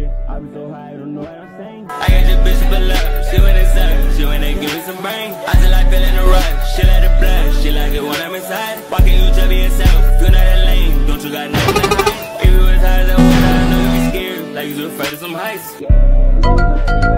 bitch, I be so high, I don't know what I'm saying. I got this bitch pull up, she when it suck, she when they give me some brain. I just like feeling the rush, she like the blood, she like it when I'm inside. Why can't you just be yourself, if you're not that lame, don't you got nothing to hide? If you was high as that water, I know you be scared, like you was afraid of some heights.